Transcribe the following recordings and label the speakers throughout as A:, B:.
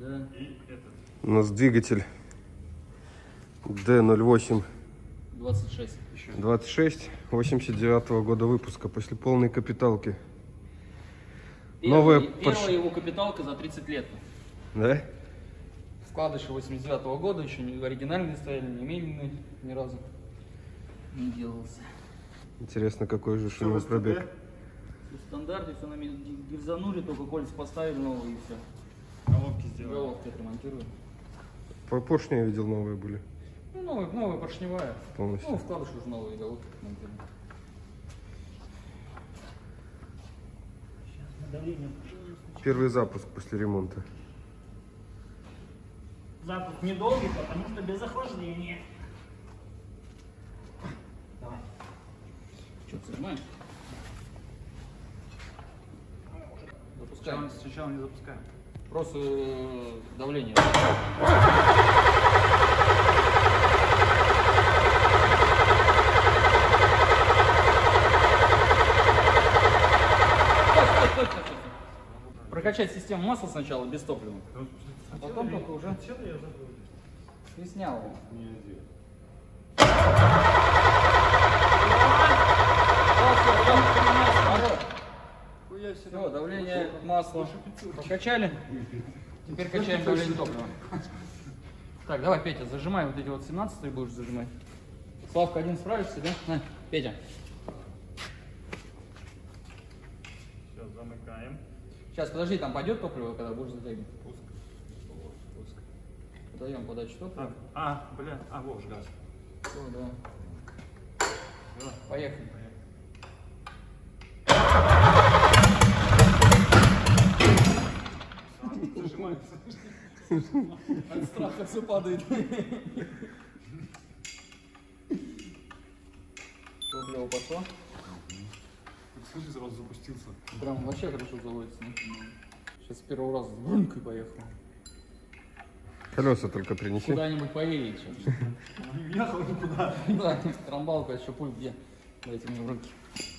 A: Да.
B: У нас двигатель D08 26 89-го года выпуска, после полной капиталки.
A: Первая его капиталка за 30 лет.
B: Да?
A: Вкладыши 89-го года, еще не оригинальные стояли, не медленные, ни разу не делался.
B: Интересно, какой же у него пробег.
A: Все в стандарте, все на гильзанули, только кольца поставили новые и все.
C: Головки сделали.
A: Головки отремонтируем.
B: По поршню я видел, новые были.
A: Ну, новая поршневая.
B: Полностью.
A: Ну, вкладыши уже новые, головки отремонтируем.
B: Первый запуск после ремонта.
D: Запуск недолгий, потому что без охлаждения. Давай.
A: Что, зажимаем? Запускаем.
C: Сначала не запускаем.
A: Просто давление. Стой. Прокачать систему масла сначала без топлива. А потом только уже и снял его. Все, давление масла прокачали. Теперь качаем давление топлива. Так, давай, Петя, зажимай вот эти вот 17-е будешь зажимать. Славка, один справишься, да? На, Петя.
C: Все, замыкаем.
A: Сейчас, подожди, там пойдет топливо, когда будешь затягивать.
C: Пуск.
A: Подаем подачу топлива.
C: Вот же газ.
A: Все, да.
C: Все.
A: Поехали.
C: Зажимается.
A: От страха все падает. Топливо пошло.
C: Слышишь, сразу запустился.
A: Прям вообще хорошо заводится. Сейчас с первого раза брункой поехал.
B: Колеса только принеси.
A: Куда-нибудь поедет сейчас.
C: Не ехал никуда.
A: Да, трамбалка, еще пульт где? Дайте мне в руки.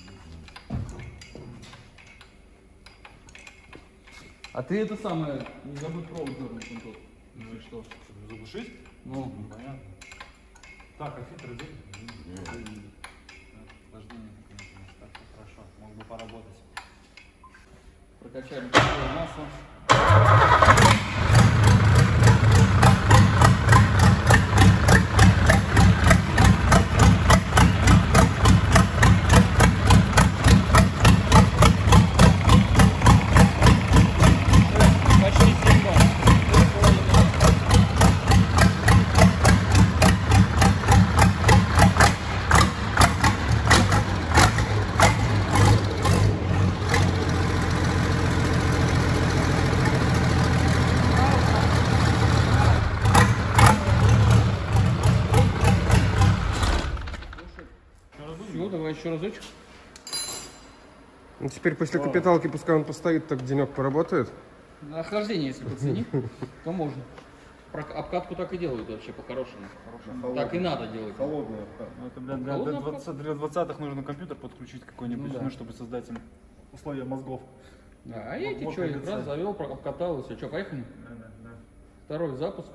A: А ты это самое, не забудь провод дернуть вон тут. Если что.
C: Заглушить?
A: Ну,
C: Понятно. Так, а фильтр здесь? Охлаждение какое-то. Так, хорошо. Мог бы поработать.
A: прокачали теплое масло. Ну, давай еще разочек.
B: Ну, теперь после капиталки пускай он постоит, так денек поработает.
A: На охлаждение, если подценить, то можно. Обкатку так и делают вообще по-хорошему. Так и надо делать.
E: Холодная обкатка.
C: Ну, это, блин, для 20-х нужно компьютер подключить какой-нибудь,
A: Ну да.
C: чтобы создать им условия мозгов.
A: Да, а эти
C: Вот
A: что, их
C: лица.
A: раз завел, обкатал и все. Что, поехали?
C: Да.
A: Второй запуск.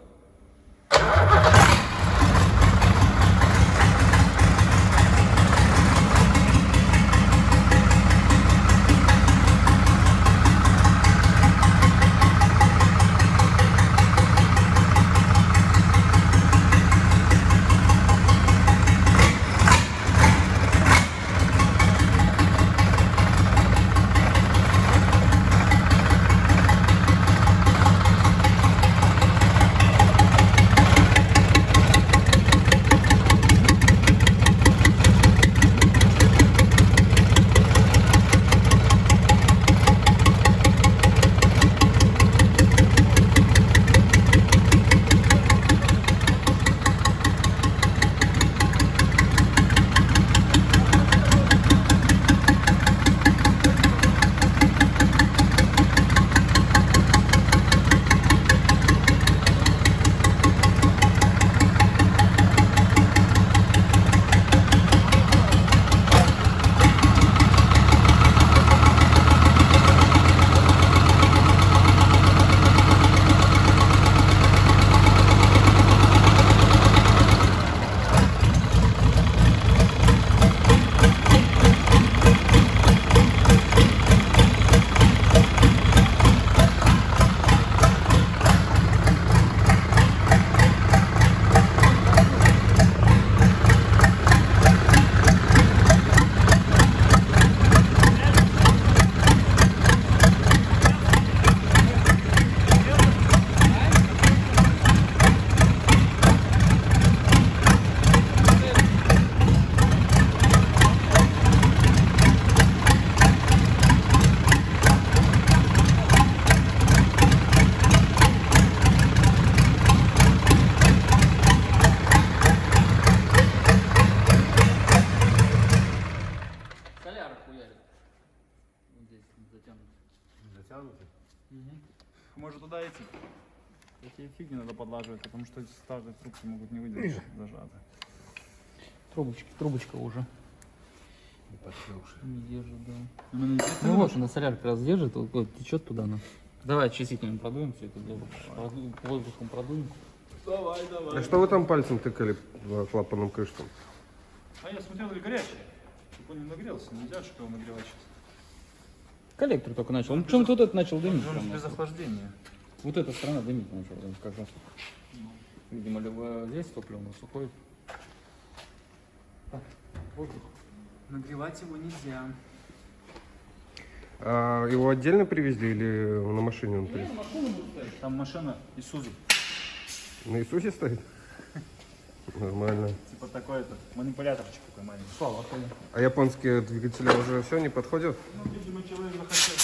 C: Может туда идти? Эти фигни надо подлаживать, потому что старые трубки могут не выдержать зажаты.
A: Трубочка уже. Не держит, да.
C: Именно здесь
A: Ну вот, на солярке как раз держит, вот течет туда. Давай очистителем продуем все это дело. Воздухом продуем.
C: Давай.
B: А что вы там пальцем тыкали по клапанным крышкам?
C: А я смотрел, или горячий. Чтобы он не нагрелся. Нельзя, чтобы его нагревать сейчас.
A: Коллектор только начал. Он почему-то вот это начал дымить.
C: Он
A: прям.
C: без охлаждения.
A: Вот эта сторона дымить начала. Как раз. Видимо, здесь топливо у нас уходит. Так, воздух.
C: Нагревать его нельзя.
B: А его отдельно привезли или на машине он приехал?
C: Там машина Исузу.
B: На Иисусе стоит? Нормально.
C: Типа такой-то. Манипуляторчик такой маленький.
A: Слава, охуенно.
B: А японские двигатели уже все не подходят?
C: Ну, видимо, человек захотел.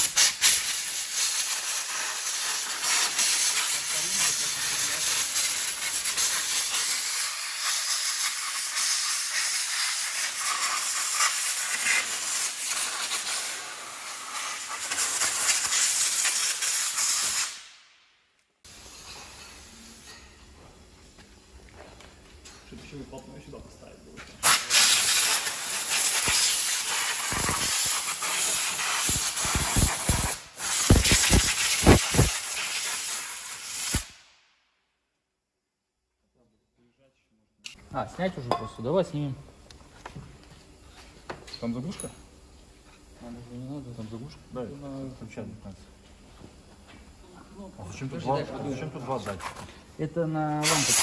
C: Чтобы еще выполнять сюда поставить было.
A: Снять уже просто. Давай снимем.
C: Там заглушка?
A: Надо же, не надо.
C: Там заглушка? Да, включать 15. А зачем тут
A: Подожди,
C: два?
A: дай
C: Зачем тут два датчика?
A: Это на лампочку.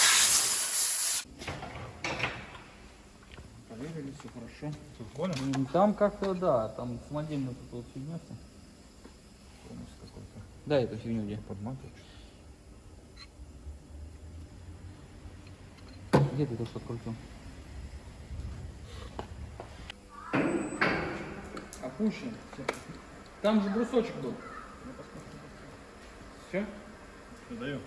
A: Проверили, все хорошо.
C: Тут понял?
A: Там как-то, да, там самодельная тут вот фигня.
C: Полностью какой-то
A: Да, эту фигню где?
C: подматываешь.
A: Где ты это что открутил? Опущен. Там же брусочек был. Все?
C: Даю.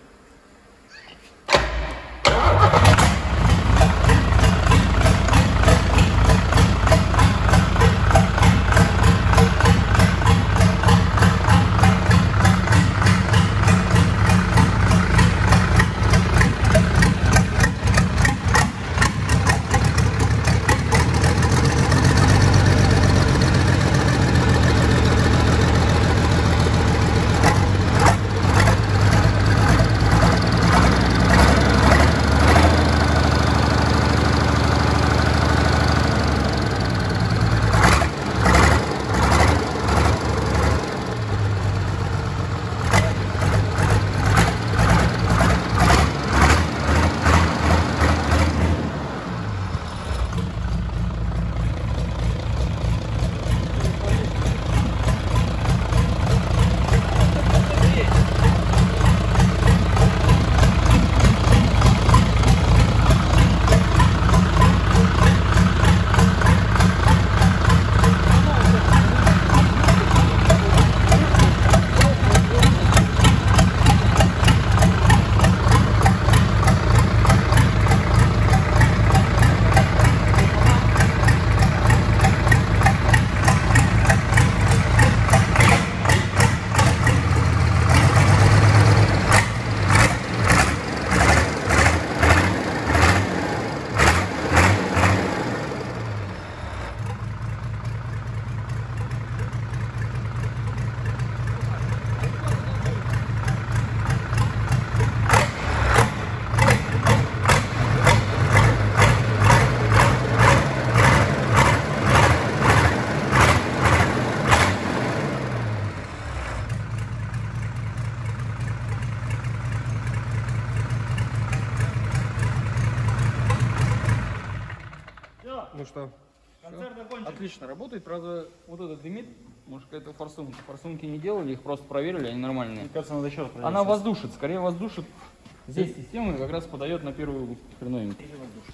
B: Ну что?
C: Концерт окончен.
A: Отлично работает, правда, вот этот дымит, может какая-то форсунка. Форсунки не делали, их просто проверили, они нормальные.
C: Мне кажется, надо еще раз проверить.
A: Она воздушит, скорее воздушит. Здесь система как раз подает на первую хреновинку.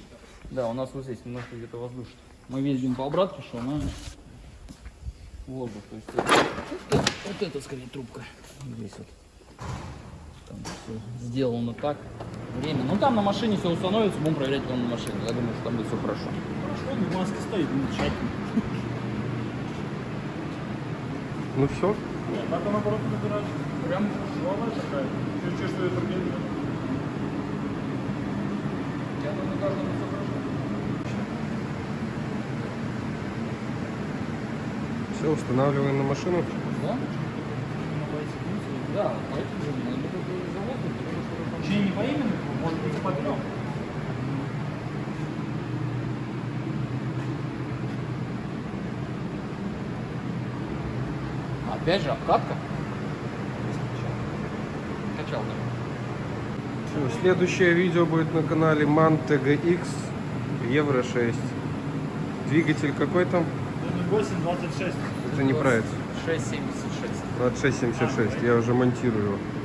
A: Да, у нас вот здесь немножко где-то воздушит. Мы видим по обратке, что она воздух. То есть вот это скорее трубка. Здесь вот. Там все сделано так. Время. Ну там на машине все установится, будем проверять потом на машине. Я думаю, что там будет все хорошо.
D: Хорошо, в маске стоит, ну, тщательно.
B: Ну все,
C: Нет, надо наоборот набирать. Прям швалая такая. Чувствую турбину.
A: Я там на каждом изображении.
B: Все, устанавливаем на машину.
A: Да? Да, по этим же надо только завод,
D: Точнее, не по имени, может быть, по трем.
A: Опять же, обкатка. Качал, да.
B: Всё, следующее видео будет на канале MAN TGX Евро 6. Двигатель какой там?
D: 8,26.
B: Это не про это.
A: 6,76.
B: 2676. Я уже монтирую его.